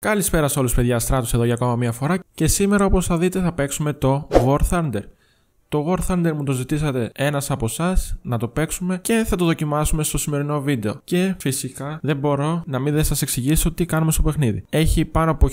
Καλησπέρα σε όλους παιδιά, Στράτος εδώ για ακόμα μια φορά και σήμερα όπως θα δείτε θα παίξουμε το War Thunder. Το War Thunder μου το ζητήσατε ένας από εσάς να το παίξουμε και θα το δοκιμάσουμε στο σημερινό βίντεο. Και φυσικά δεν μπορώ να μην σας εξηγήσω τι κάνουμε στο παιχνίδι. Έχει πάνω από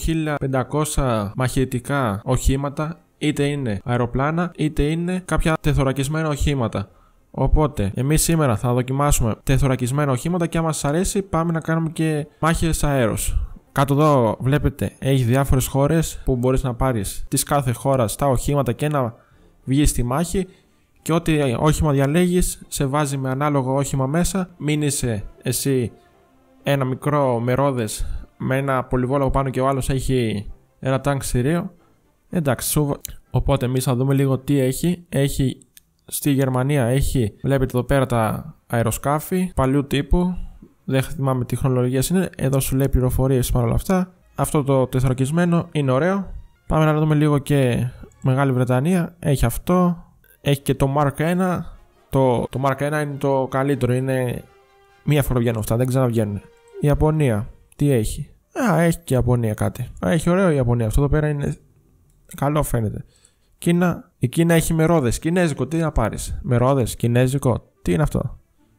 1500 μαχητικά οχήματα, είτε είναι αεροπλάνα είτε είναι κάποια τεθωρακισμένα οχήματα. Οπότε, εμείς σήμερα θα δοκιμάσουμε τεθωρακισμένα οχήματα και άμα σας αρέσει πάμε να κάνουμε και μάχες αέρος. Κάτω εδώ βλέπετε έχει διάφορες χώρες που μπορείς να πάρεις της κάθε χώρας τα οχήματα και να βγεις στη μάχη και ό,τι όχημα διαλέγεις σε βάζει με ανάλογο όχημα μέσα. Μην είσαι εσύ ένα μικρό μερόδες με ένα πολυβόλο πάνω και ο άλλος έχει ένα τάγκ σειρίο. Εντάξει, οπότε εμείς θα δούμε λίγο τι έχει. Έχει στη Γερμανία, βλέπετε εδώ πέρα τα αεροσκάφη παλιού τύπου. Δεν θυμάμαι τι χρονολογίες είναι. Εδώ σου λέει πληροφορίες παρόλα αυτά. Αυτό το τεθωρακισμένο είναι ωραίο. Πάμε να δούμε λίγο και Μεγάλη Βρετανία. Έχει αυτό. Έχει και το Mark 1. Το Mark 1 είναι το καλύτερο. Είναι μία φορά βγαίνουν αυτά. Δεν ξαναβγαίνουν. Η Ιαπωνία. Τι έχει? Έχει και η Ιαπωνία κάτι. Έχει ωραίο η Ιαπωνία. Αυτό εδώ πέρα είναι καλό φαίνεται. Κίνα. Η Κίνα έχει μερόδες. Κινέζικο. Τι να πάρεις? Μερόδες. Κινέζικο. Τι είναι αυτό?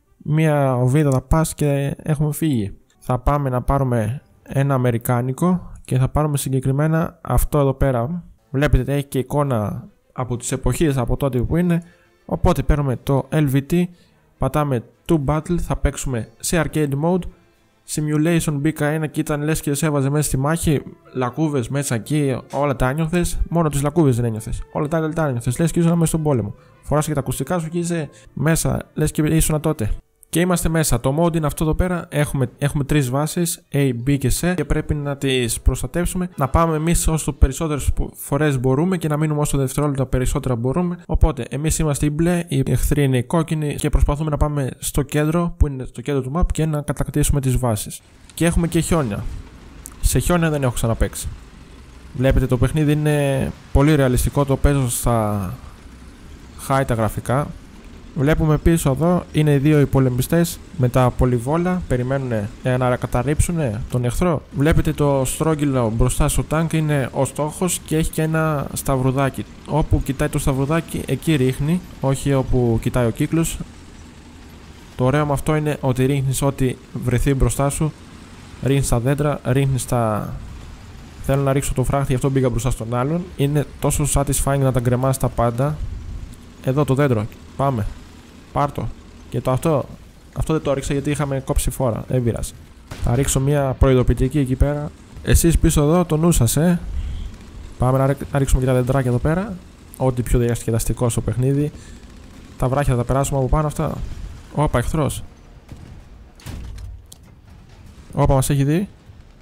Μία οβίδα θα πας και έχουμε φύγει. Θα πάμε να πάρουμε ένα αμερικάνικο και θα πάρουμε συγκεκριμένα αυτό εδώ πέρα. Βλέπετε έχει και εικόνα από τις εποχές από τότε που είναι. Οπότε παίρνουμε το LVT, πατάμε to battle, θα παίξουμε σε arcade mode. Simulation μπήκα ένα και ήταν λες και σε έβαζε μέσα στη μάχη. Λακκούβες μέσα εκεί, όλα τα ένιωθες. Μόνο τις λακκούβες δεν ένιωθες. Όλα τα άλλα τα ένιωθες. Λες και ήσουν μέσα στον πόλεμο. Φοράς και τα ακουστικά σου και είσαι μέσα. Λες και ήσουν τότε. Και είμαστε μέσα. Το mode είναι αυτό εδώ πέρα. Έχουμε τρεις βάσεις, A, B και C, και πρέπει να τις προστατεύσουμε. Να πάμε εμείς όσο περισσότερες φορές μπορούμε και να μείνουμε όσο δευτερόλεπτα περισσότερα μπορούμε. Οπότε εμείς είμαστε οι μπλε, οι εχθροί είναι οι κόκκινοι και προσπαθούμε να πάμε στο κέντρο, που είναι στο κέντρο του map, και να κατακτήσουμε τις βάσεις. Και έχουμε και χιόνια. Σε χιόνια δεν έχω ξαναπαίξει. Βλέπετε το παιχνίδι είναι πολύ ρεαλιστικό. Το παίζω στα high τα γραφικά. Βλέπουμε πίσω εδώ είναι οι δύο οι πολεμιστές με τα πολυβόλα. Περιμένουν να καταρρύψουν τον εχθρό. Βλέπετε το στρόγγυλο μπροστά στο τάγκ είναι ο στόχος και έχει και ένα σταυρουδάκι. Όπου κοιτάει το σταυρουδάκι εκεί ρίχνει, όχι όπου κοιτάει ο κύκλος. Το ωραίο με αυτό είναι ότι ρίχνεις ό,τι βρεθεί μπροστά σου. Ρίχνεις τα δέντρα, ρίχνεις τα... Θέλω να ρίξω το φράχτη, γι' αυτό μπήκα μπροστά στον άλλον. Είναι τόσο satisfying να τα γκρεμάς τα πάντα. Εδώ το δέντρο, πάμε. Πάρτο. Και το αυτό δεν το έριξα γιατί είχαμε κόψει φόρα. Δεν πειράζει. Θα ρίξω μια προειδοποιητική εκεί πέρα. Εσείς πίσω εδώ το νου σας, Πάμε να ρίξουμε και τα δεντράκια εδώ πέρα. Ό,τι πιο διασκεδαστικό στο παιχνίδι. Τα βράχια θα τα περάσουμε από πάνω αυτά. Όπα, εχθρός. Όπα, μας έχει δει.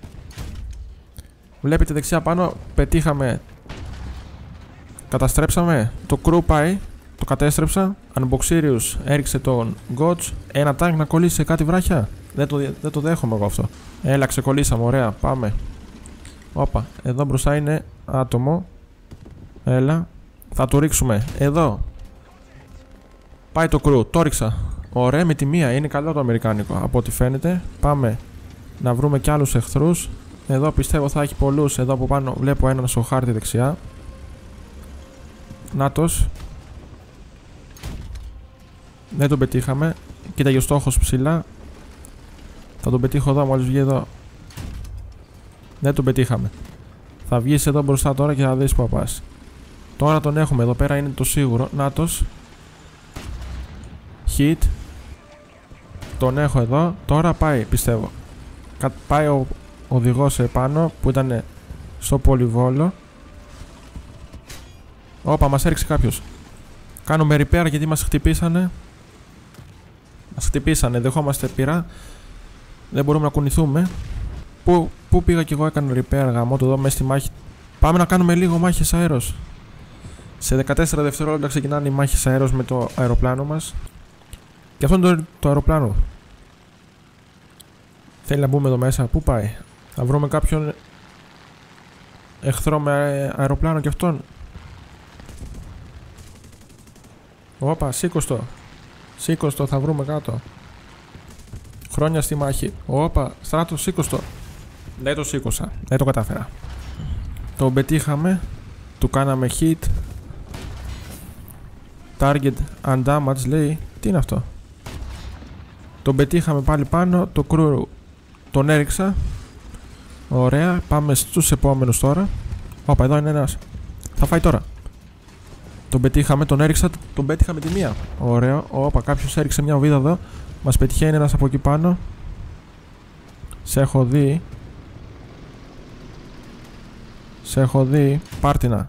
Βλέπετε δεξιά πάνω. Πετύχαμε. Καταστρέψαμε. Το crew πάει. Το κατέστρεψα. Unboxirius έριξε τον Gotch. Ένα τάγκ να κολλήσει σε κάτι βράχια. Δεν το δέχομαι εγώ αυτό. Έλα, ξεκολλήσαμε. Ωραία, πάμε. Όπα, εδώ μπροστά είναι άτομο. Έλα. Θα το ρίξουμε. Εδώ. Πάει το crew. Το ρίξα. Ωραία, με τη μία. Είναι καλό το αμερικάνικο από ό,τι φαίνεται. Πάμε να βρούμε κι άλλους εχθρούς. Εδώ πιστεύω θα έχει πολλούς. Εδώ από πάνω βλέπω έναν στο χάρτη δεξιά. Νάτος. Δεν τον πετύχαμε. Κοίταγε ο στόχος ψηλά. Θα τον πετύχω εδώ μόλις βγει εδώ. Δεν τον πετύχαμε. Θα βγεις εδώ μπροστά τώρα και θα δεις που θα πας. Τώρα τον έχουμε εδώ πέρα, είναι το σίγουρο. Νάτος. Hit. Τον έχω εδώ. Τώρα πάει πιστεύω. Πάει ο οδηγός επάνω που ήταν στο πολυβόλο. Όπα, μας έριξε κάποιος. Κάνουμε repair γιατί μας χτυπήσανε. Μας χτυπήσανε, δεχόμαστε πειρά. Δεν μπορούμε να κουνηθούμε. Πού πήγα κι εγώ, έκανα repair γαμό το εδώ μέσα στη μάχη. Πάμε να κάνουμε λίγο μάχες αέρος. Σε 14 δευτερόλεπτα ξεκινάνε οι μάχες αέρος με το αεροπλάνο μας. Και αυτό είναι το αεροπλάνο. Θέλει να μπούμε εδώ μέσα, πού πάει? Θα βρούμε κάποιον εχθρό με αεροπλάνο κι αυτόν. Όπα, σήκωστο. Σήκωστο, θα βρούμε κάτω. Χρόνια στη μάχη. Όπα, Στράτος, σήκωστο. Δεν το σήκωσα. Δεν το κατάφερα. Το πετύχαμε. Του κάναμε hit. Target undamaged λέει. Τι είναι αυτό? Τον πετύχαμε πάλι πάνω. Το crew τον έριξα. Ωραία. Πάμε στους επόμενους τώρα. Όπα, εδώ είναι ένας. Θα φάει τώρα. Τον πετύχαμε, τον έριξα. Τον πέτυχα με τη μία. Ωραίο. Όπα, κάποιος έριξε μια οβίδα εδώ. Μας πετυχαίνει ένας από εκεί πάνω. Σε έχω δει. Σε έχω δει. Πάρτινα.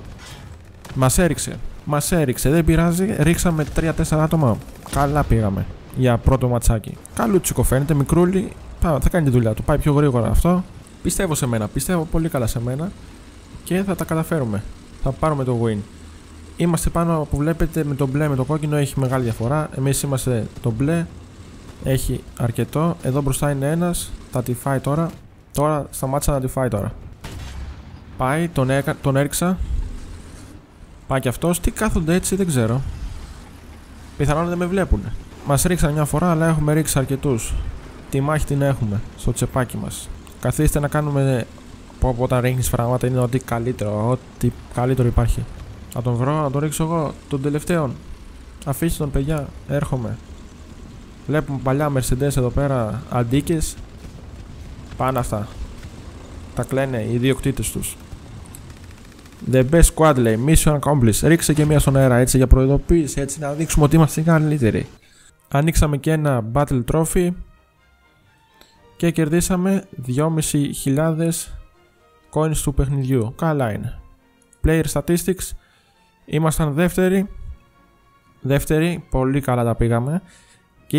Μας έριξε. Δεν πειράζει. Ρίξαμε 3-4 άτομα. Καλά πήγαμε. Για πρώτο ματσάκι. Καλούτσικο φαίνεται. Μικρούλι. Θα κάνει τη δουλειά του. Πάει πιο γρήγορα αυτό. Πιστεύω σε μένα. Πιστεύω πολύ καλά σε μένα. Και θα τα καταφέρουμε. Θα πάρουμε το win. Είμαστε πάνω που βλέπετε με το μπλε με το κόκκινο. Έχει μεγάλη διαφορά. Εμείς είμαστε το μπλε. Έχει αρκετό. Εδώ μπροστά είναι ένας. Θα τη φάει τώρα. Τώρα σταμάτησα να τη φάει τώρα. Πάει. Τον έριξα. Πάει και αυτός. Τι κάθονται έτσι δεν ξέρω. Πιθανόν δεν με βλέπουν. Μας ρίξαν μια φορά αλλά έχουμε ρίξει αρκετούς. Τη μάχη την έχουμε στο τσεπάκι μας. Καθίστε να κάνουμε. Όταν ρίχνεις πράγματα είναι ό,τι καλύτερο. Ό,τι καλύτερο υπάρχει. Να τον βρω, να τον ρίξω εγώ. Τον τελευταίον. Αφήστε τον παιδιά. Έρχομαι. Βλέπουμε παλιά Mercedes εδώ πέρα. Αντίκες. Πάνε αυτά. Τα κλαίνε οι ιδιοκτήτες τους. The best squad λέει. Mission accomplished. Ρίξε και μία στον αέρα έτσι για προειδοποίηση. Έτσι να δείξουμε ότι είμαστε καλύτεροι. Ανοίξαμε και ένα battle trophy. Και κερδίσαμε 2.500 coins του παιχνιδιού. Καλά είναι. Player statistics. Ήμασταν δεύτεροι. Πολύ καλά τα πήγαμε. Και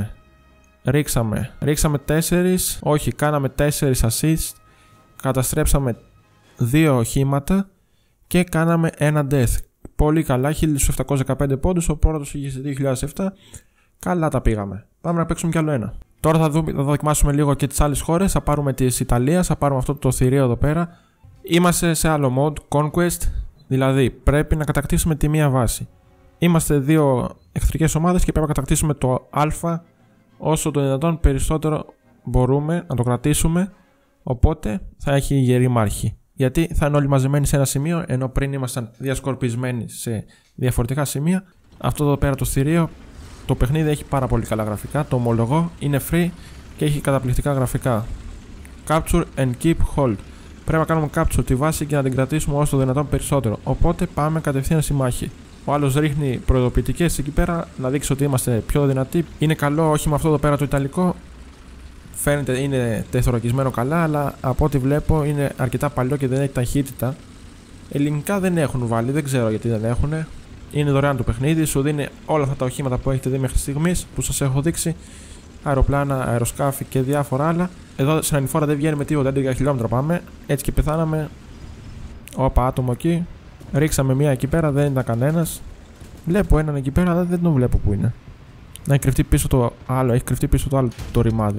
ρίξαμε 4. Όχι, κάναμε 4 assist. Καταστρέψαμε 2 οχήματα. Και κάναμε ένα death. Πολύ καλά. 1.715 πόντους. Ο πρώτος είχε σε 2007. Καλά τα πήγαμε. Πάμε να παίξουμε κι άλλο ένα. Τώρα θα δοκιμάσουμε λίγο και τις άλλες χώρες. Θα πάρουμε της Ιταλίας. Θα πάρουμε αυτό το θηρίο εδώ πέρα. Είμαστε σε άλλο mode. Conquest. Δηλαδή πρέπει να κατακτήσουμε τη μία βάση. Είμαστε 2 εχθρικές ομάδες και πρέπει να κατακτήσουμε το Α όσο το δυνατόν περισσότερο μπορούμε να το κρατήσουμε. Οπότε θα έχει γερή μάχη. Γιατί θα είναι όλοι μαζεμένοι σε ένα σημείο, ενώ πριν ήμασταν διασκορπισμένοι σε διαφορετικά σημεία. Αυτό εδώ πέρα το θηρίο, το παιχνίδι έχει πάρα πολύ καλά γραφικά. Το ομολογώ, είναι free και έχει καταπληκτικά γραφικά. Capture and keep hold. Πρέπει να κάνουμε capture τη βάση και να την κρατήσουμε όσο το δυνατόν περισσότερο. Οπότε πάμε κατευθείαν στη μάχη. Ο άλλος ρίχνει προειδοποιητικές εκεί πέρα να δείξει ότι είμαστε πιο δυνατοί. Είναι καλό, όχι με αυτό εδώ πέρα το ιταλικό. Φαίνεται είναι τεθωρακισμένο καλά, αλλά από ό,τι βλέπω είναι αρκετά παλιό και δεν έχει ταχύτητα. Ελληνικά δεν έχουν βάλει, δεν ξέρω γιατί δεν έχουν. Είναι δωρεάν το παιχνίδι, σου δίνει όλα αυτά τα οχήματα που έχετε δει μέχρι στιγμής που σας έχω δείξει. Αεροπλάνα, αεροσκάφη και διάφορα άλλα. Εδώ στην ανηφόρα δεν βγαίνει με τίποτα, 11 χιλιόμετρα πάμε. Έτσι και πεθάναμε. Όπα, άτομο εκεί. Ρίξαμε μία εκεί πέρα, δεν ήταν κανένας. Βλέπω έναν εκεί πέρα, αλλά δεν τον βλέπω που είναι. Να έχει κρυφτεί πίσω το άλλο, έχει κρυφτεί πίσω το άλλο το ρημάδι.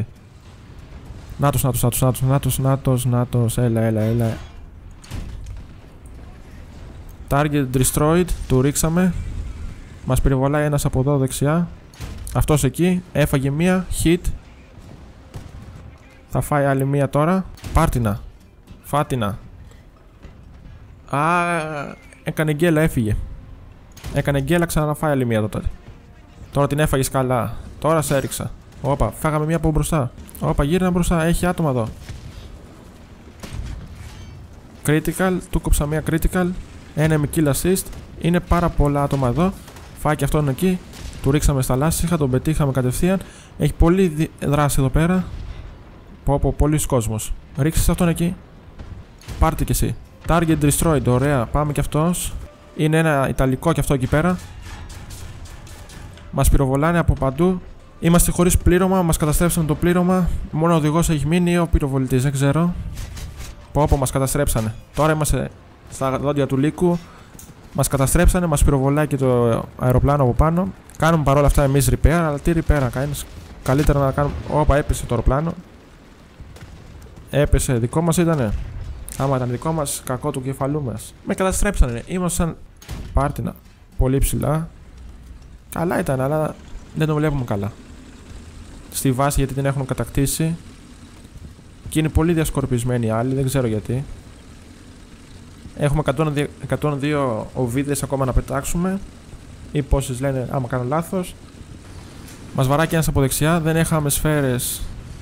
Νάτος, έλα. Target destroyed, του ρίξαμε. Μας περιβολάει ένας από εδώ δεξιά. Αυτός εκεί, έφαγε μία, hit. Θα φάει άλλη μία τώρα. Πάρτινα, φάτινα. Έκανε γκέλα, έφυγε. Έκανε γκέλα, ξαναφάει άλλη μία τότε. Τώρα την έφαγες καλά. Τώρα σε έριξα. Όπα, φάγαμε μία από μπροστά. Όπα, γύρνα μπροστά, έχει άτομα εδώ. Critical, του κόψα μία critical. Enemy kill assist. Είναι πάρα πολλά άτομα εδώ. Φάει και αυτόν εκεί. Του ρίξαμε στα λάστιχα, τον πετύχαμε κατευθείαν. Έχει πολλή δράση εδώ πέρα. Πολλοί κόσμος. Ρίξεις αυτόν εκεί. Πάρτε κι εσύ. Target destroyed, ωραία. Πάμε κι αυτός. Είναι ένα ιταλικό κι αυτό εκεί πέρα. Μας πυροβολάνε από παντού. Είμαστε χωρίς πλήρωμα, μας καταστρέψαν το πλήρωμα. Μόνο ο οδηγός έχει μείνει ή ο πυροβολητής, δεν ξέρω. Μας καταστρέψανε. Τώρα είμαστε στα δόντια του λύκου. Μας καταστρέψανε, μας πυροβολάει και το αεροπλάνο από πάνω. Κάνουμε παρόλα αυτά εμείς repair, αλλά τι repair κάνεις. Καλύτερα να κάνουμε. Όπα, έπεσε το αεροπλάνο. Έπεσε, δικό μας ήτανε. Άμα ήταν δικό μας, κακό του κεφαλού μας. Με καταστρέψανε. Ήμασταν πάρτινα. Πολύ ψηλά. Καλά ήταν, αλλά δεν το βλέπουμε καλά. Στη βάση γιατί την έχουν κατακτήσει. Και είναι πολύ διασκορπισμένοι οι άλλοι, δεν ξέρω γιατί. Έχουμε 102 οβίδες ακόμα να πετάξουμε. Ή πόσες λένε, άμα κάνω λάθος. Μας βαράει και ένας από δεξιά, δεν έχαμε σφαίρες.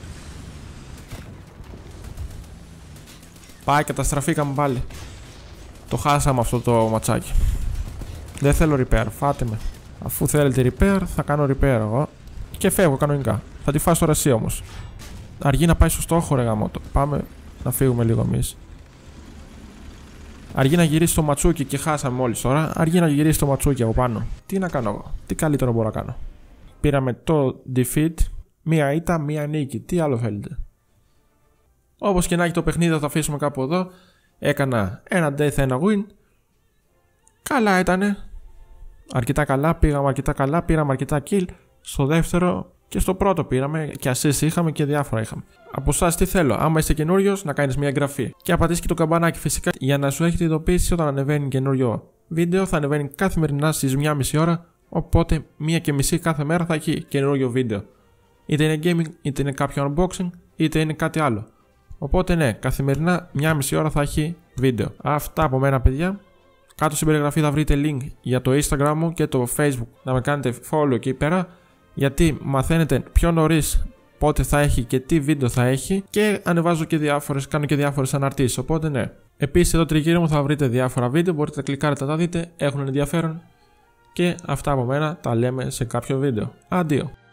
Πάει, καταστραφήκαμε πάλι. Το χάσαμε αυτό το ματσάκι. Δεν θέλω repair, φάτε με. Αφού θέλετε repair, θα κάνω repair εγώ. Και φεύγω κανονικά. Θα τη φας τώρα εσύ όμως. Αργεί να πάει στο στόχο, ρε γαμότο. Πάμε να φύγουμε λίγο εμείς. Αργεί να γυρίσει το ματσούκι και χάσαμε μόλις τώρα. Αργεί να γυρίσει το ματσούκι από πάνω. Τι να κάνω εγώ, τι καλύτερο μπορώ να κάνω. Πήραμε το defeat. Μία ήττα, μία νίκη. Τι άλλο θέλετε. Όπως και να έχει το παιχνίδι, θα το αφήσουμε κάπου εδώ. Έκανα ένα death, ένα win. Καλά ήτανε. Αρκετά καλά, πήγαμε αρκετά καλά, πήραμε αρκετά kill. Στο δεύτερο και στο πρώτο πήραμε και assist είχαμε και διάφορα είχαμε. Από εσάς τι θέλω, άμα είστε καινούριος, να κάνεις μια εγγραφή. Και να πατήσεις και το καμπανάκι φυσικά για να σου έχετε ειδοποίηση όταν ανεβαίνει καινούριο βίντεο. Θα ανεβαίνει καθημερινά στις 1,5 ώρα. Οπότε 1,5 κάθε μέρα θα έχει καινούριο βίντεο. Είτε είναι gaming, είτε είναι κάποιο unboxing, είτε είναι κάτι άλλο. Οπότε ναι, καθημερινά 1,5 ώρα θα έχει βίντεο. Αυτά από μένα, παιδιά. Κάτω στην περιγραφή θα βρείτε link για το Instagram μου και το Facebook. Να με κάνετε follow εκεί πέρα. Γιατί μαθαίνετε πιο νωρίς πότε θα έχει και τι βίντεο θα έχει. Και ανεβάζω και κάνω και διάφορες αναρτήσεις. Οπότε ναι. Επίσης εδώ τριγύρω μου θα βρείτε διάφορα βίντεο. Μπορείτε να κλικάρετε να τα δείτε. Έχουν ενδιαφέρον. Και αυτά από μένα τα λέμε σε κάποιο βίντεο. Αντίο.